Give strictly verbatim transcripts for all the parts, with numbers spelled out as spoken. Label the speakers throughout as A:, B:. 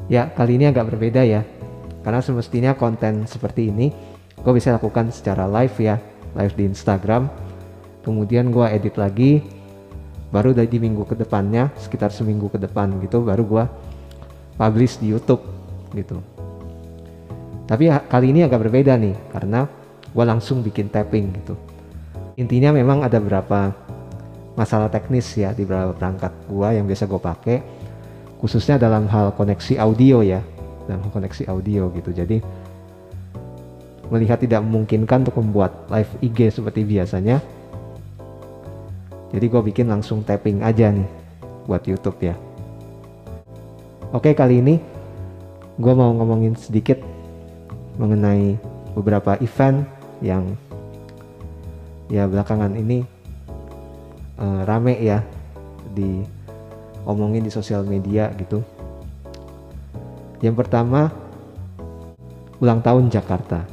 A: Ya, kali ini agak berbeda ya, karena semestinya konten seperti ini gue bisa lakukan secara live ya, live di Instagram, kemudian gue edit lagi, baru dari di minggu kedepannya, sekitar seminggu ke depan gitu, baru gue publish di YouTube gitu. Tapi kali ini agak berbeda nih, karena gue langsung bikin tapping gitu. Intinya memang ada beberapa masalah teknis ya di beberapa perangkat gue yang biasa gue pakai, khususnya dalam hal koneksi audio ya, dalam hal koneksi audio gitu. Jadi melihat tidak memungkinkan untuk membuat live I G seperti biasanya, jadi gue bikin langsung tapping aja nih buat YouTube ya. Oke, kali ini gue mau ngomongin sedikit mengenai beberapa event yang ya belakangan ini uh, rame ya di omongin di sosial media gitu. Yang pertama, ulang tahun Jakarta.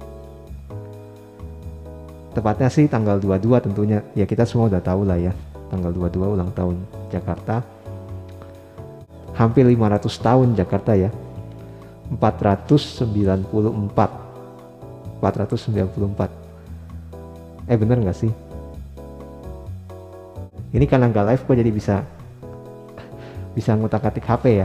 A: Tepatnya sih tanggal dua puluh dua tentunya, ya kita semua udah tahu lah ya, tanggal dua puluh dua ulang tahun Jakarta. Hampir lima ratus tahun Jakarta ya, empat ratus sembilan puluh empat. Eh bener gak sih? Ini karena nggak live gue jadi bisa bisa ngutak-atik H P ya.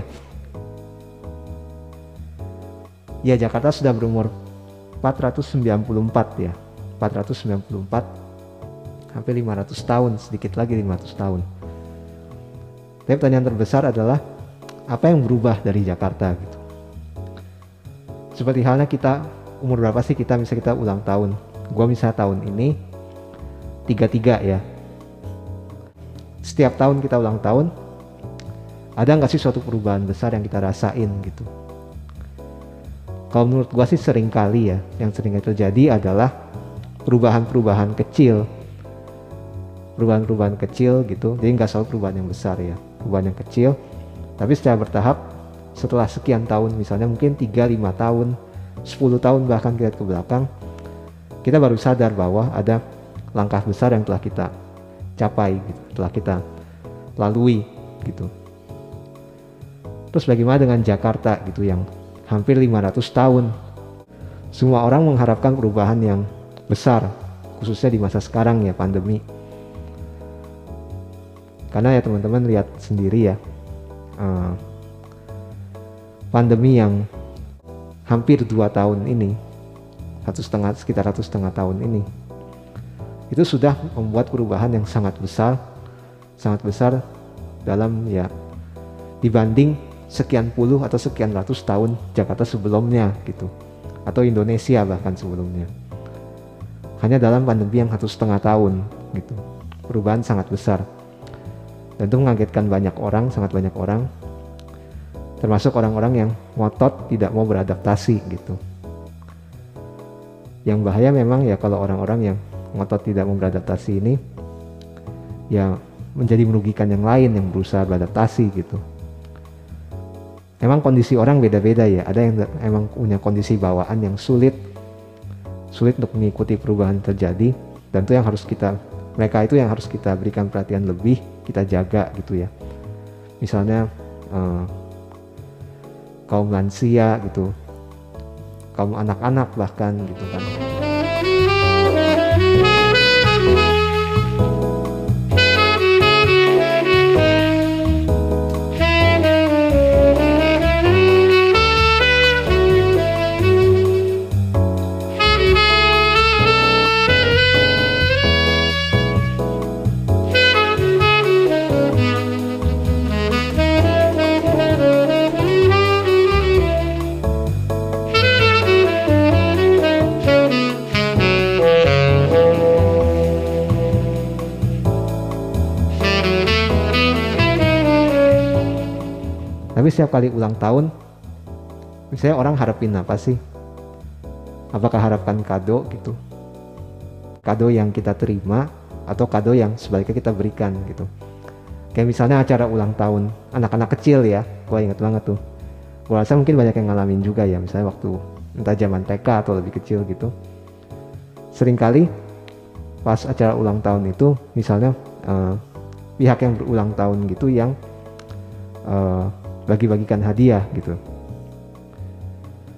A: Ya, Jakarta sudah berumur empat ratus sembilan puluh empat ya, empat ratus sembilan puluh empat, hampir lima ratus tahun, sedikit lagi lima ratus tahun. Tapi pertanyaan terbesar adalah apa yang berubah dari Jakarta gitu. Seperti halnya kita, umur berapa sih kita, misalnya kita ulang tahun. Gua misalnya tahun ini tiga puluh tiga ya. Setiap tahun kita ulang tahun, ada nggak sih suatu perubahan besar yang kita rasain gitu? Kalau menurut gua sih sering kali ya, yang sering terjadi adalah perubahan-perubahan kecil, perubahan-perubahan kecil gitu. Jadi nggak selalu perubahan yang besar ya, perubahan yang kecil, tapi secara bertahap. Setelah sekian tahun, misalnya mungkin tiga, lima tahun, sepuluh tahun bahkan kita ke belakang, kita baru sadar bahwa ada langkah besar yang telah kita capai gitu, telah kita lalui gitu. Terus bagaimana dengan Jakarta gitu yang hampir lima ratus tahun? Semua orang mengharapkan perubahan yang besar, khususnya di masa sekarang ya, pandemi. Karena ya teman-teman lihat sendiri ya, uh, pandemi yang hampir dua tahun ini, satu setengah, sekitar satu setengah tahun ini, itu sudah membuat perubahan yang sangat besar, sangat besar dalam ya dibanding sekian puluh atau sekian ratus tahun Jakarta sebelumnya gitu, atau Indonesia bahkan sebelumnya. Hanya dalam pandemi yang satu setengah tahun gitu, perubahan sangat besar, dan itu mengagetkan banyak orang, sangat banyak orang, termasuk orang-orang yang ngotot tidak mau beradaptasi gitu. Yang bahaya memang ya kalau orang-orang yang ngotot tidak mau beradaptasi ini ya menjadi merugikan yang lain yang berusaha beradaptasi gitu. Emang kondisi orang beda-beda ya, ada yang emang punya kondisi bawaan yang sulit sulit untuk mengikuti perubahan terjadi, dan itu yang harus kita, mereka itu yang harus kita berikan perhatian lebih, kita jaga gitu ya. Misalnya eh, kaum lansia gitu, kaum anak-anak bahkan gitu kan. Tapi setiap kali ulang tahun, misalnya orang harapin apa sih? Apakah harapkan kado gitu? Kado yang kita terima atau kado yang sebaliknya kita berikan gitu? Kayak misalnya acara ulang tahun anak-anak kecil ya, gue inget banget tuh. Gue rasa mungkin banyak yang ngalamin juga ya, misalnya waktu entah zaman T K atau lebih kecil gitu. Seringkali pas acara ulang tahun itu, misalnya uh, pihak yang berulang tahun gitu yang uh, bagi-bagikan hadiah gitu.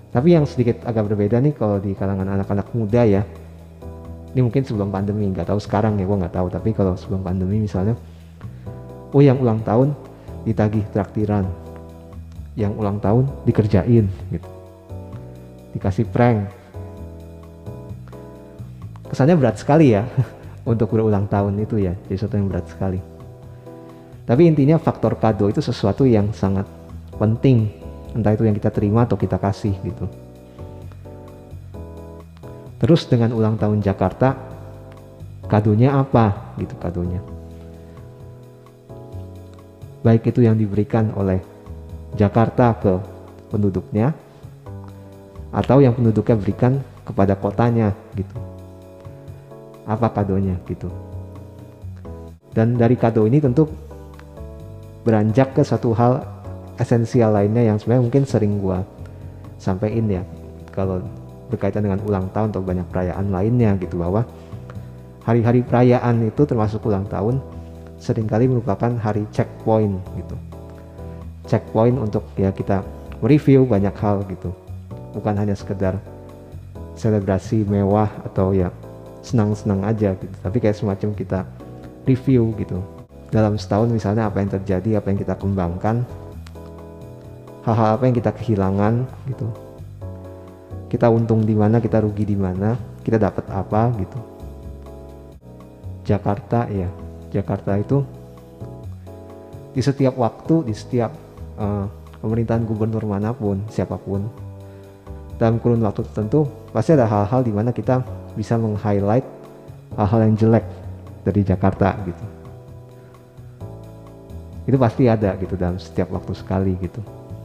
A: Tapi yang sedikit agak berbeda nih kalau di kalangan anak-anak muda ya, ini mungkin sebelum pandemi, nggak tahu sekarang ya, gue nggak tahu, tapi kalau sebelum pandemi misalnya, oh yang ulang tahun ditagih traktiran, yang ulang tahun dikerjain gitu, dikasih prank. Kesannya berat sekali ya untuk berulang tahun itu ya, jadi sesuatu yang berat sekali. Tapi intinya faktor kado itu sesuatu yang sangat penting, entah itu yang kita terima atau kita kasih gitu. Terus dengan ulang tahun Jakarta, kadonya apa gitu kadonya? Baik itu yang diberikan oleh Jakarta ke penduduknya, atau yang penduduknya berikan kepada kotanya gitu. Apa kadonya gitu. Dan dari kado ini tentu beranjak ke satu hal esensial lainnya yang sebenarnya mungkin sering gua sampaikan ya kalau berkaitan dengan ulang tahun atau banyak perayaan lainnya gitu, bahwa hari-hari perayaan itu termasuk ulang tahun seringkali merupakan hari checkpoint gitu. Checkpoint untuk ya kita mereview banyak hal gitu, bukan hanya sekedar selebrasi mewah atau ya senang-senang aja gitu, tapi kayak semacam kita review gitu dalam setahun, misalnya apa yang terjadi, apa yang kita kembangkan, hal-hal apa yang kita kehilangan gitu, kita untung di mana, kita rugi di mana, kita dapat apa gitu. Jakarta ya, Jakarta itu di setiap waktu, di setiap uh, pemerintahan gubernur manapun, siapapun, dalam kurun waktu tertentu pasti ada hal-hal di mana kita bisa meng-highlight hal-hal yang jelek dari Jakarta gitu. Itu pasti ada gitu dalam setiap waktu sekali gitu.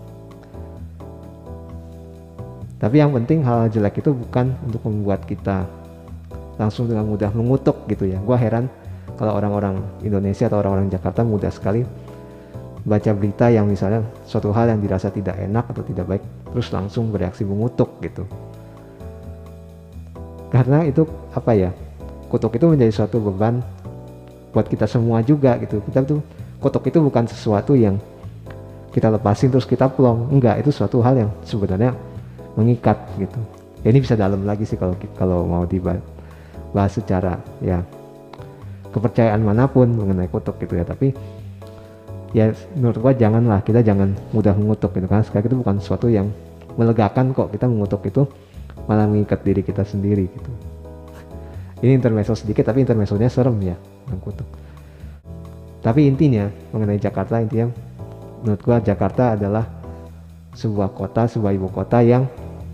A: Tapi yang penting hal jelek itu bukan untuk membuat kita langsung dengan mudah mengutuk gitu ya. Gua heran kalau orang-orang Indonesia atau orang-orang Jakarta mudah sekali baca berita yang misalnya suatu hal yang dirasa tidak enak atau tidak baik, terus langsung bereaksi mengutuk gitu. Karena itu apa ya, kutuk itu menjadi suatu beban buat kita semua juga gitu. Kita tuh kutuk itu bukan sesuatu yang kita lepasin terus kita plong, enggak, itu suatu hal yang sebenarnya mengikat gitu. Ya, ini bisa dalam lagi sih kalau kalau mau dibahas secara ya kepercayaan manapun mengenai kutuk gitu ya. Tapi ya menurut gua janganlah, kita jangan mudah mengutuk gitu, karena sekali itu bukan sesuatu yang melegakan kok. Kita mengutuk itu malah mengikat diri kita sendiri gitu. Ini intermezzo sedikit, tapi intermezzonya serem ya, kutuk. Tapi intinya mengenai Jakarta, intinya menurut gua Jakarta adalah sebuah kota, sebuah ibu kota yang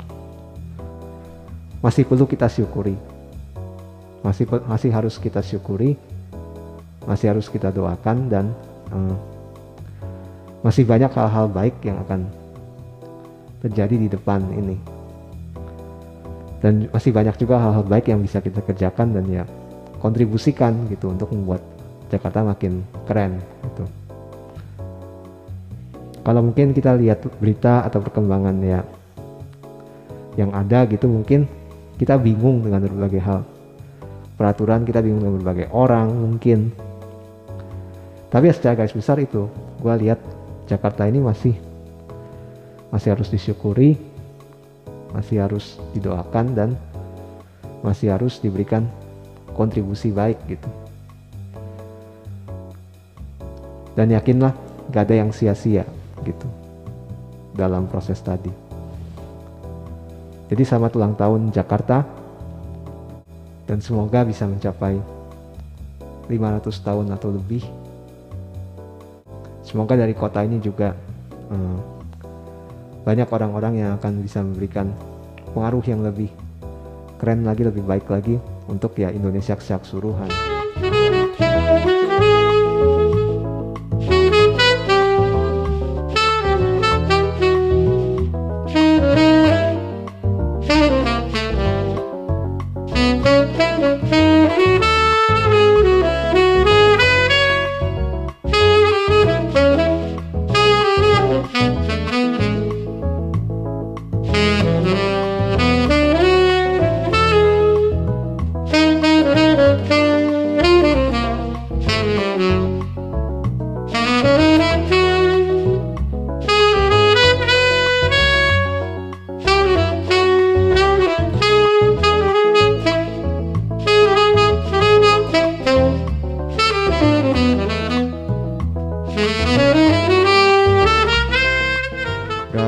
A: masih perlu kita syukuri, masih masih harus kita syukuri, masih harus kita doakan, dan uh, masih banyak hal-hal baik yang akan terjadi di depan ini, dan masih banyak juga hal-hal baik yang bisa kita kerjakan dan ya kontribusikan gitu untuk membuat Jakarta makin keren gitu. Kalau mungkin kita lihat berita atau perkembangan ya yang ada gitu, mungkin kita bingung dengan berbagai hal, peraturan, kita bingung dengan berbagai orang mungkin. Tapi ya secara garis besar itu gue lihat Jakarta ini masih masih harus disyukuri, masih harus didoakan, dan masih harus diberikan kontribusi baik gitu. Dan yakinlah gak ada yang sia-sia gitu dalam proses tadi. Jadi selamat ulang tahun Jakarta, dan semoga bisa mencapai lima ratus tahun atau lebih. Semoga dari kota ini juga hmm, banyak orang-orang yang akan bisa memberikan pengaruh yang lebih keren lagi, lebih baik lagi untuk ya Indonesia secara keseluruhan.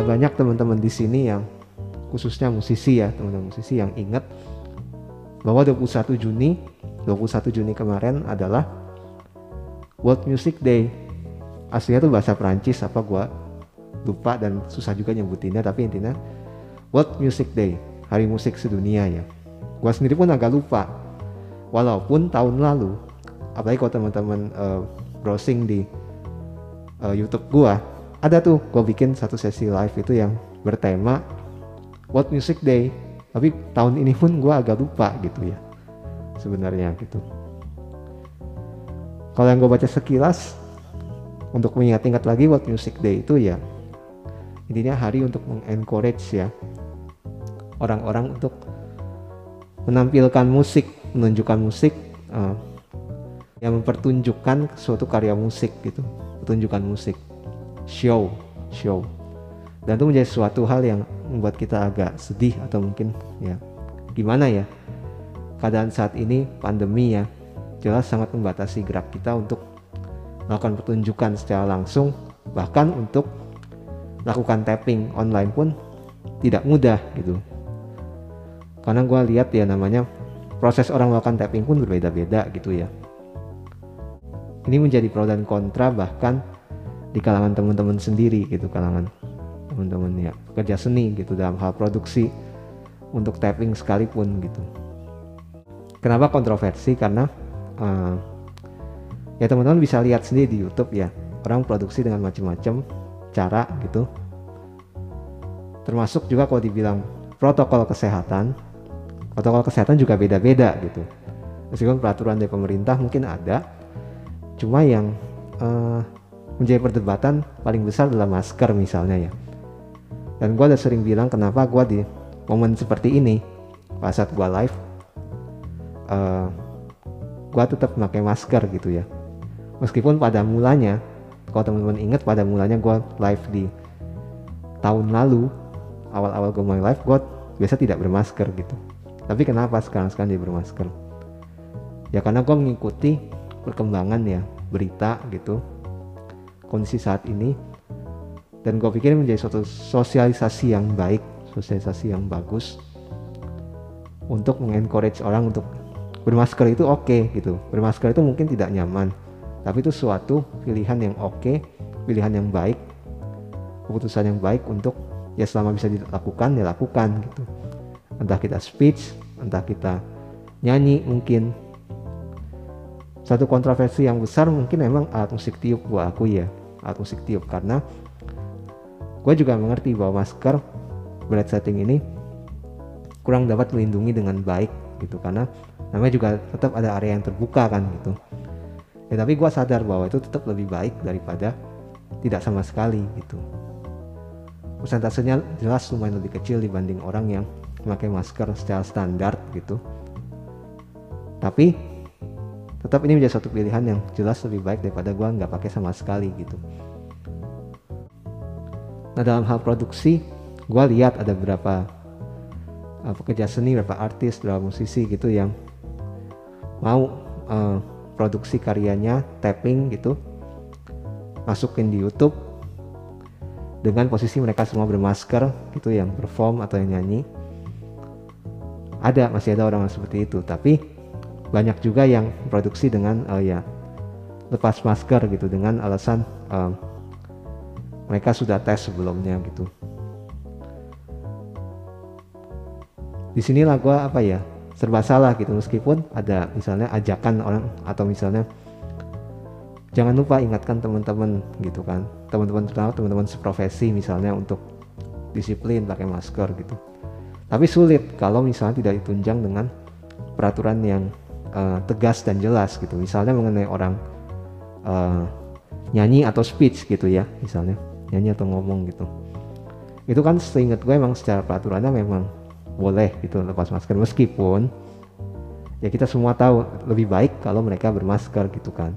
A: banyak teman-teman di sini yang khususnya musisi ya, teman-teman musisi yang ingat bahwa dua puluh satu Juni kemarin adalah World Music Day. Aslinya tuh bahasa Perancis apa gua lupa dan susah juga nyebutinnya, tapi intinya World Music Day, Hari Musik Sedunia ya. Gua sendiri pun agak lupa. Walaupun tahun lalu, apalagi kalau teman-teman uh, browsing di uh, YouTube gua, ada tuh gua bikin satu sesi live itu yang bertema World Music Day. Tapi tahun ini pun gue agak lupa gitu ya sebenarnya gitu. Kalau yang gue baca sekilas untuk mengingat-ingat lagi World Music Day itu ya intinya hari untuk mengencourage ya orang-orang untuk menampilkan musik, menunjukkan musik uh, yang mempertunjukkan suatu karya musik gitu, pertunjukan musik, show, show. Dan itu menjadi suatu hal yang membuat kita agak sedih atau mungkin ya gimana ya, keadaan saat ini pandemi ya jelas sangat membatasi gerak kita untuk melakukan pertunjukan secara langsung, bahkan untuk melakukan tapping online pun tidak mudah gitu. Karena gue lihat ya namanya proses orang melakukan tapping pun berbeda-beda gitu ya. Ini menjadi pro dan kontra bahkan di kalangan teman-teman sendiri gitu, kalangan teman-teman ya pekerja seni gitu dalam hal produksi untuk tapping sekalipun gitu. Kenapa kontroversi? Karena uh, ya teman-teman bisa lihat sendiri di YouTube ya, orang produksi dengan macam-macam cara gitu. Termasuk juga kalau dibilang protokol kesehatan, protokol kesehatan juga beda-beda gitu. Meskipun peraturan dari pemerintah mungkin ada, cuma yang uh, menjadi perdebatan paling besar adalah masker misalnya ya. Dan gue udah sering bilang kenapa gue di momen seperti ini pas saat gue live uh, gue tetap memakai masker gitu ya. Meskipun pada mulanya, kalau teman-teman ingat pada mulanya gue live di tahun lalu, awal-awal gue mulai live gue biasa tidak bermasker gitu. Tapi kenapa sekarang-sekarang dia bermasker? Ya karena gue mengikuti perkembangan ya berita gitu, kondisi saat ini. Dan gue pikir menjadi suatu sosialisasi yang baik, sosialisasi yang bagus untuk mengencourage orang untuk bermasker itu oke okay, gitu. Bermasker itu mungkin tidak nyaman, tapi itu suatu pilihan yang oke, okay, pilihan yang baik, keputusan yang baik untuk ya selama bisa dilakukan ya lakukan gitu. Entah kita speech, entah kita nyanyi mungkin. Satu kontroversi yang besar mungkin memang alat musik tiup, gue akui ya, alat musik tiup, karena gue juga mengerti bahwa masker berat setting ini kurang dapat melindungi dengan baik gitu, karena namanya juga tetap ada area yang terbuka kan gitu ya. Tapi gue sadar bahwa itu tetap lebih baik daripada tidak sama sekali gitu. Persentasenya jelas lumayan lebih kecil dibanding orang yang memakai masker secara standar gitu. Tapi tetap ini menjadi satu pilihan yang jelas lebih baik daripada gue nggak pakai sama sekali gitu. Nah dalam hal produksi, gue lihat ada beberapa uh, pekerja seni, beberapa artis, beberapa musisi gitu yang mau uh, produksi karyanya, tapping gitu, masukin di YouTube dengan posisi mereka semua bermasker gitu, yang perform atau yang nyanyi. Ada, masih ada orang seperti itu, tapi banyak juga yang produksi dengan uh, ya lepas masker gitu dengan alasan uh, mereka sudah tes sebelumnya gitu. Disinilah gue apa ya serba salah gitu, meskipun ada misalnya ajakan orang atau misalnya jangan lupa ingatkan teman-teman gitu kan, teman-teman terutama teman-teman seprofesi misalnya untuk disiplin pakai masker gitu. Tapi sulit kalau misalnya tidak ditunjang dengan peraturan yang uh, tegas dan jelas gitu. Misalnya mengenai orang uh, nyanyi atau speech gitu ya, misalnya nyanyi atau ngomong gitu, itu kan seingat gue emang secara peraturannya memang boleh gitu lepas masker, meskipun ya kita semua tahu lebih baik kalau mereka bermasker gitu kan.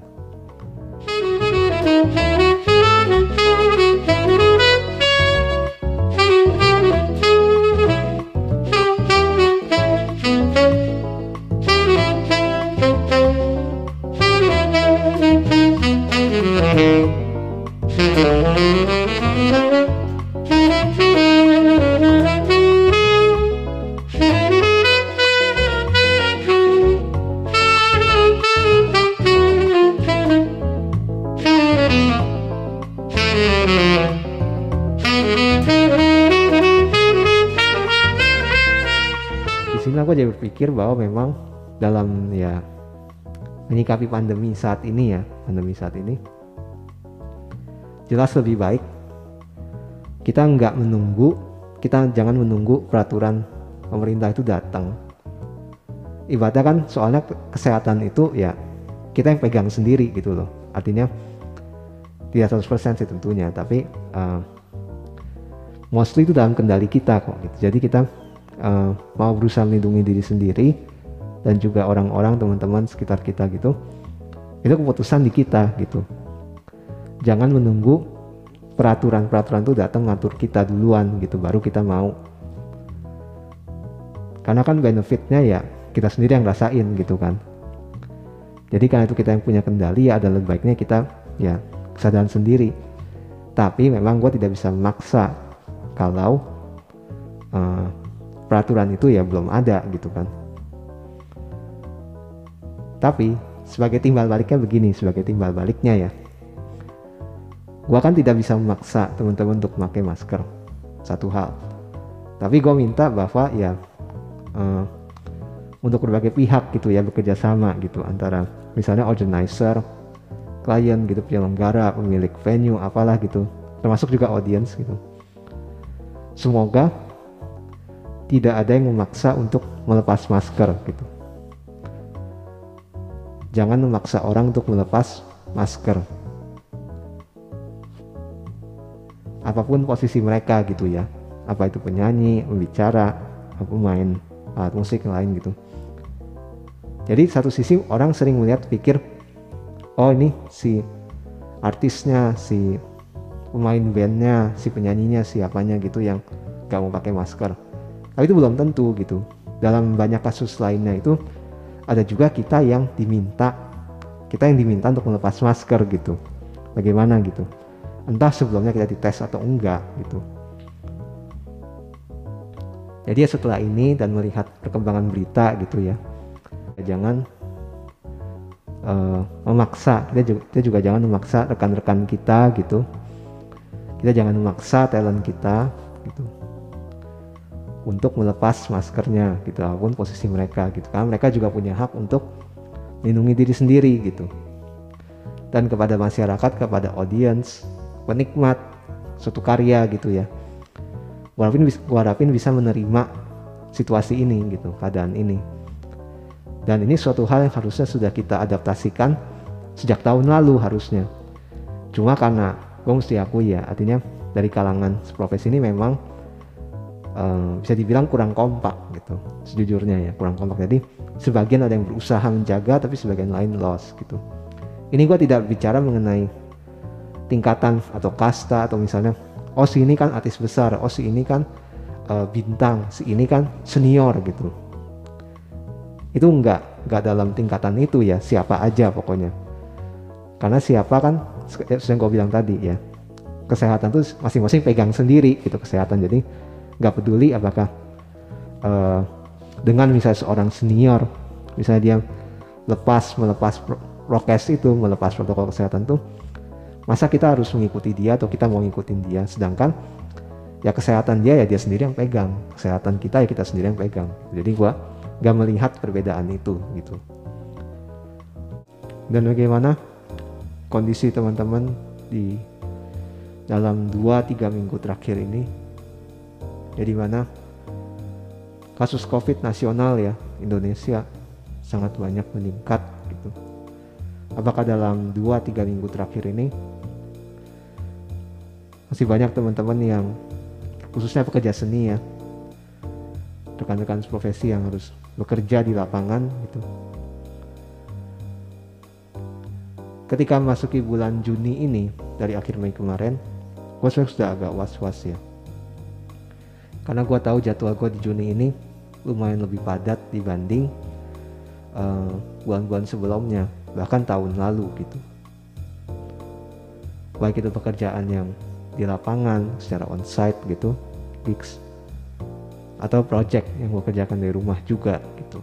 B: Thank you.
A: sini aku jadi berpikir bahwa memang dalam ya menyikapi pandemi saat ini ya, pandemi saat ini jelas lebih baik kita nggak menunggu, kita jangan menunggu peraturan pemerintah itu datang. Ibaratnya kan soalnya kesehatan itu ya kita yang pegang sendiri gitu loh. Artinya tidak seratus persen sih tentunya, tapi uh, mostly itu dalam kendali kita kok gitu. Jadi kita uh, mau berusaha melindungi diri sendiri dan juga orang-orang, teman-teman sekitar kita gitu, itu keputusan di kita gitu. Jangan menunggu peraturan-peraturan itu datang ngatur kita duluan gitu, baru kita mau. Karena kan benefitnya ya kita sendiri yang rasain gitu kan. Jadi karena itu kita yang punya kendali, ya ada lebih baiknya kita ya kesadaran sendiri. Tapi memang gue tidak bisa memaksa kalau uh, peraturan itu ya belum ada gitu kan. Tapi sebagai timbal baliknya begini, sebagai timbal baliknya ya, gua kan tidak bisa memaksa teman-teman untuk memakai masker, satu hal. Tapi gua minta bahwa ya uh, untuk berbagai pihak gitu ya bekerja sama gitu, antara misalnya organizer, klien gitu, penyelenggara, pemilik venue, apalah gitu, termasuk juga audience gitu. Semoga tidak ada yang memaksa untuk melepas masker gitu. Jangan memaksa orang untuk melepas masker. Apapun posisi mereka gitu ya. Apa itu penyanyi, pembicara, pemain alat musik lain gitu. Jadi satu sisi orang sering melihat pikir, oh ini si artisnya, si pemain bandnya, si penyanyinya, siapanya gitu yang gak mau pakai masker. Tapi itu belum tentu gitu. Dalam banyak kasus lainnya itu ada juga kita yang diminta, kita yang diminta untuk melepas masker gitu. Bagaimana gitu? Entah sebelumnya kita dites atau enggak gitu. Jadi ya setelah ini dan melihat perkembangan berita gitu ya, jangan uh, memaksa. Kita juga, kita juga jangan memaksa rekan-rekan kita gitu. Kita jangan memaksa talent kita gitu untuk melepas maskernya gitu, apapun posisi mereka gitu, karena mereka juga punya hak untuk melindungi diri sendiri gitu. Dan kepada masyarakat, kepada audience, penikmat suatu karya gitu ya, gua harapin, gua harapin bisa menerima situasi ini gitu, keadaan ini. Dan ini suatu hal yang harusnya sudah kita adaptasikan sejak tahun lalu harusnya. Cuma karena gua mesti akui ya, artinya dari kalangan profesi ini memang Uh, bisa dibilang kurang kompak gitu, sejujurnya ya kurang kompak. Jadi sebagian ada yang berusaha menjaga, tapi sebagian lain lost gitu. Ini gue tidak bicara mengenai tingkatan atau kasta, atau misalnya oh si ini kan artis besar, oh si ini kan uh, bintang, si ini kan senior gitu. Itu enggak, enggak dalam tingkatan itu ya, siapa aja pokoknya. Karena siapa kan, yang gue bilang tadi ya, kesehatan tuh masing-masing pegang sendiri gitu, kesehatan. Jadi nggak peduli apakah uh, dengan misalnya seorang senior, misalnya dia lepas melepas prokes itu, melepas protokol kesehatan tuh, masa kita harus mengikuti dia atau kita mau ngikutin dia? Sedangkan ya kesehatan dia ya dia sendiri yang pegang, kesehatan kita ya kita sendiri yang pegang. Jadi gua nggak melihat perbedaan itu gitu. Dan bagaimana kondisi teman-teman di dalam dua tiga minggu terakhir ini, ya dimana kasus COVID nasional ya Indonesia sangat banyak meningkat gitu. Apakah dalam dua tiga minggu terakhir ini masih banyak teman-teman yang khususnya pekerja seni ya, rekan-rekan profesi yang harus bekerja di lapangan gitu. Ketika memasuki bulan Juni ini, dari akhir Mei kemarin, gue sudah agak was-was ya. Karena gue tahu jadwal gue di Juni ini lumayan lebih padat dibanding uh, bulan-bulan sebelumnya, bahkan tahun lalu gitu. Baik itu pekerjaan yang di lapangan secara onsite gitu, gigs, atau project yang gue kerjakan dari rumah juga gitu.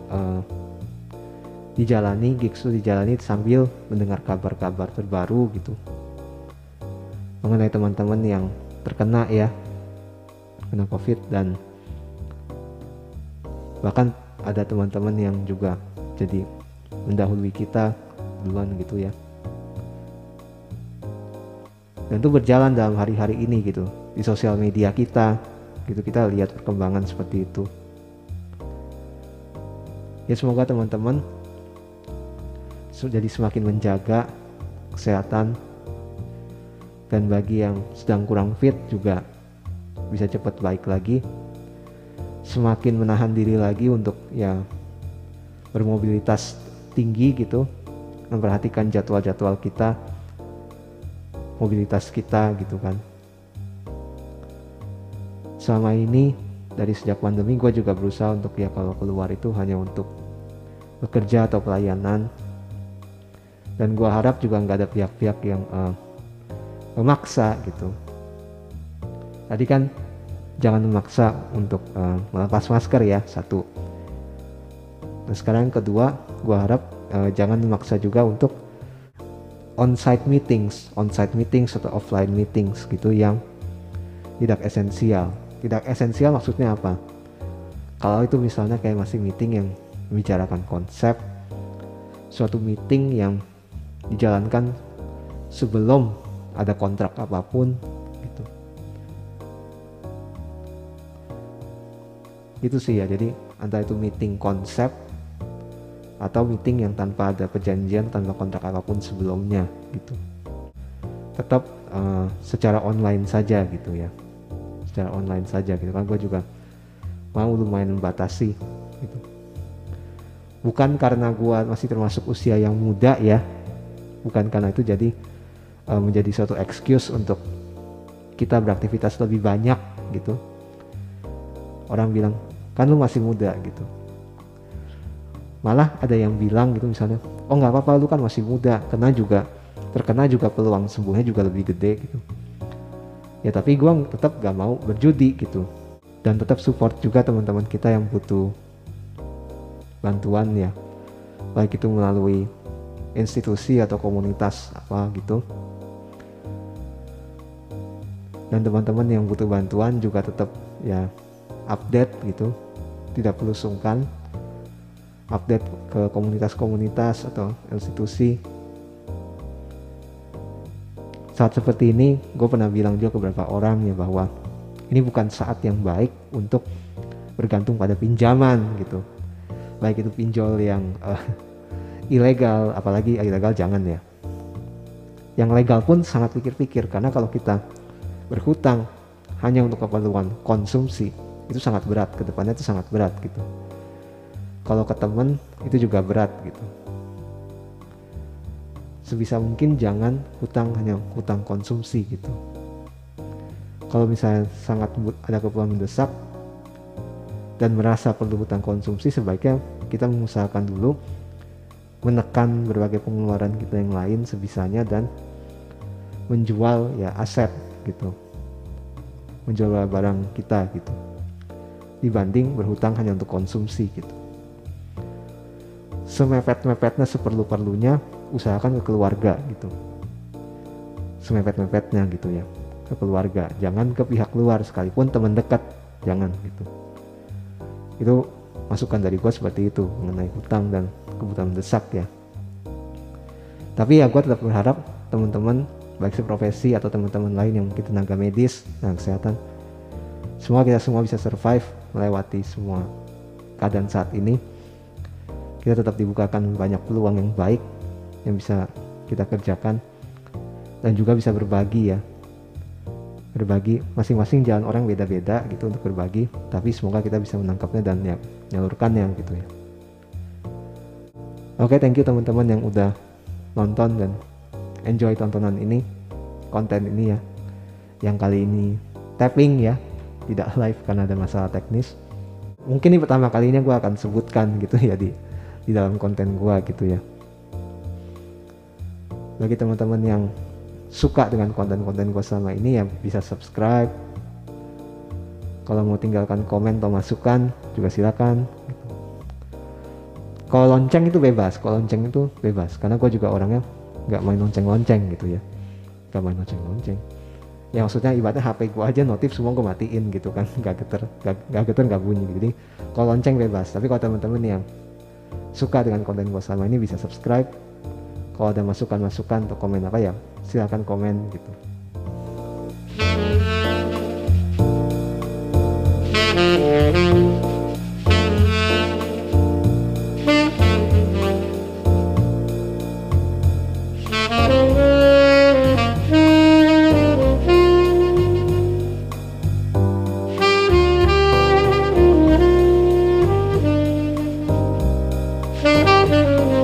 A: uh, dijalani, gigs itu dijalani sambil mendengar kabar-kabar terbaru gitu mengenai teman-teman yang terkena ya kena COVID, dan bahkan ada teman-teman yang juga jadi mendahului kita duluan gitu ya. Dan itu berjalan dalam hari-hari ini gitu di sosial media kita gitu, kita lihat perkembangan seperti itu ya. Semoga teman-teman jadi semakin menjaga kesehatan, dan bagi yang sedang kurang fit juga bisa cepat baik lagi, semakin menahan diri lagi untuk ya bermobilitas tinggi gitu, memperhatikan jadwal-jadwal kita, mobilitas kita gitu kan. Selama ini dari sejak pandemi gue juga berusaha untuk ya kalau keluar itu hanya untuk bekerja atau pelayanan, dan gue harap juga nggak ada pihak-pihak yang uh, memaksa gitu. Tadi kan jangan memaksa untuk uh, melepas masker ya, satu. Nah sekarang yang kedua, gue harap uh, jangan memaksa juga untuk on-site meetings, on-site meetings atau offline meetings gitu yang tidak esensial. Tidak esensial maksudnya apa? Kalau itu misalnya kayak masih meeting yang membicarakan konsep, suatu meeting yang dijalankan sebelum ada kontrak apapun gitu. Itu sih ya, jadi antara itu meeting konsep atau meeting yang tanpa ada perjanjian, tanpa kontrak apapun sebelumnya gitu. Tetap uh, secara online saja gitu ya, secara online saja gitu kan. Gue juga mau lumayan membatasi gitu. Bukan karena gue masih termasuk usia yang muda ya, bukan karena itu jadi uh, menjadi suatu excuse untuk kita beraktivitas lebih banyak gitu. Orang bilang kan lu masih muda gitu, malah ada yang bilang gitu misalnya, oh nggak apa-apa lu kan masih muda, kena juga terkena juga peluang sembuhnya juga lebih gede gitu ya. Tapi gue tetap gak mau berjudi gitu, dan tetap support juga teman-teman kita yang butuh bantuan ya, baik itu melalui institusi atau komunitas apa gitu. Dan teman-teman yang butuh bantuan juga tetap ya update gitu, tidak perlu sungkan update ke komunitas-komunitas atau institusi. Saat seperti ini gue pernah bilang juga ke beberapa orang ya bahwa ini bukan saat yang baik untuk bergantung pada pinjaman gitu, baik itu pinjol yang uh, ilegal, apalagi ilegal jangan ya. Yang legal pun sangat pikir-pikir, karena kalau kita berhutang hanya untuk keperluan konsumsi itu sangat berat, ke depannya itu sangat berat gitu. Kalau ke temen itu juga berat gitu. Sebisa mungkin jangan hutang hanya hutang konsumsi gitu. Kalau misalnya sangat ada keperluan mendesak dan merasa perlu hutang konsumsi, sebaiknya kita mengusahakan dulu menekan berbagai pengeluaran kita yang lain sebisanya, dan menjual ya aset gitu, menjual barang kita gitu, dibanding berhutang hanya untuk konsumsi gitu. Semepet-mepetnya, seperlu-perlunya usahakan ke keluarga gitu, semepet-mepetnya gitu ya, ke keluarga, jangan ke pihak luar, sekalipun teman dekat jangan gitu. Itu masukan dari gue seperti itu mengenai hutang dan kebutuhan mendesak ya. Tapi ya gue tetap berharap teman-teman baik seprofesi atau teman-teman lain yang mungkin tenaga medis dan kesehatan, semua kita semua bisa survive melewati semua keadaan saat ini. Kita tetap dibukakan banyak peluang yang baik yang bisa kita kerjakan, dan juga bisa berbagi ya, berbagi. Masing-masing jalan orang beda-beda gitu untuk berbagi, tapi semoga kita bisa menangkapnya dan ya, menyalurkannya gitu ya. Oke, okay, thank you teman-teman yang udah nonton dan enjoy tontonan ini, konten ini ya, yang kali ini tapping ya, tidak live karena ada masalah teknis. Mungkin ini pertama kalinya gue akan sebutkan gitu ya di di dalam konten gue gitu ya. Bagi teman-teman yang suka dengan konten-konten gue selama ini ya bisa subscribe. Kalau mau tinggalkan komen atau masukan juga silakan. Kalau lonceng itu bebas, kalau lonceng itu bebas, karena gue juga orangnya nggak main lonceng-lonceng gitu ya, nggak main lonceng-lonceng. Ya maksudnya ibaratnya H P gue aja notif semua gue matiin gitu kan, nggak geter, nggak geter nggak bunyi. Jadi kalau lonceng bebas. Tapi kalau temen-temen yang suka dengan konten gue selama ini bisa subscribe. Kalau ada masukan-masukan atau komen apa ya silahkan komen gitu. Thank you.